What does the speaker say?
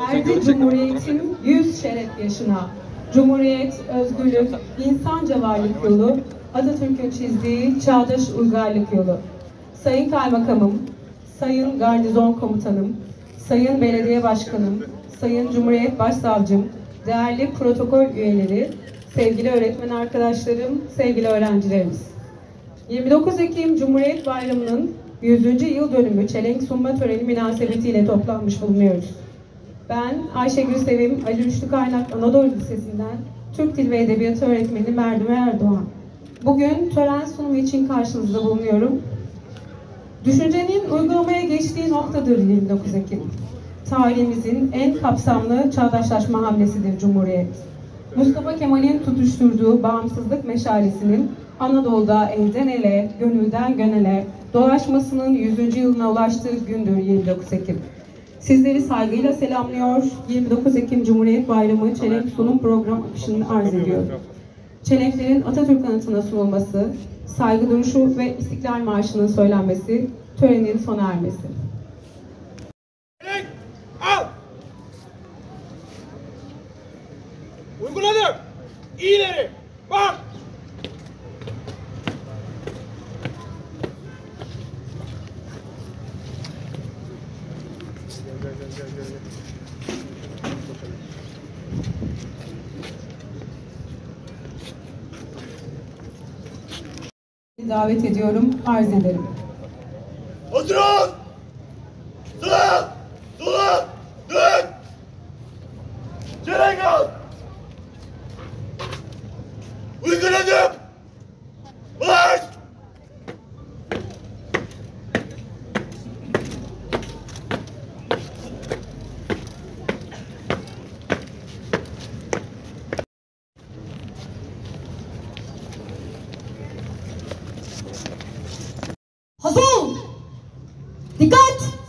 Erdi Cumhuriyet'in 100 şeref yaşına. Cumhuriyet, özgürlük, insanca varlık yolu, Atatürk'ün çizdiği çağdaş uygarlık yolu. Sayın Kaymakamım, Sayın Garnizon Komutanım, Sayın Belediye Başkanım, Sayın Cumhuriyet Başsavcım, değerli protokol üyeleri, sevgili öğretmen arkadaşlarım, sevgili öğrencilerimiz. 29 Ekim Cumhuriyet Bayramı'nın 100. yıl dönümü çelenk sunma töreni münasebetiyle toplanmış bulunuyoruz. Ben Ayşegül Sevim, Ali Rüştü Kaynak Anadolu Lisesi'nden Türk Dil ve Edebiyatı öğretmeni Merdüme Erdoğan. Bugün tören sunumu için karşınızda bulunuyorum. Düşüncenin uygulamaya geçtiği noktadır 29 Ekim. Tarihimizin en kapsamlı çağdaşlaşma hamlesidir Cumhuriyet. Mustafa Kemal'in tutuşturduğu bağımsızlık meşalesinin Anadolu'da elden ele, gönülden gönele dolaşmasının 100. yılına ulaştığı gündür 29 Ekim. Sizleri saygıyla selamlıyor, 29 Ekim Cumhuriyet Bayramı çelenk sunum program akışını arz ediyor. Çelenklerin Atatürk anıtına sunulması, saygı duruşu ve İstiklal Marşı'nın söylenmesi, törenin sona ermesi. Çelenk al! Uyguladım! İyileri! Bak! Gel. Davet ediyorum, arz ederim. Oturun! Sağa! Sola! Dön! Çelenk al! Uyguladım! Marş! Hazır! Dikkat!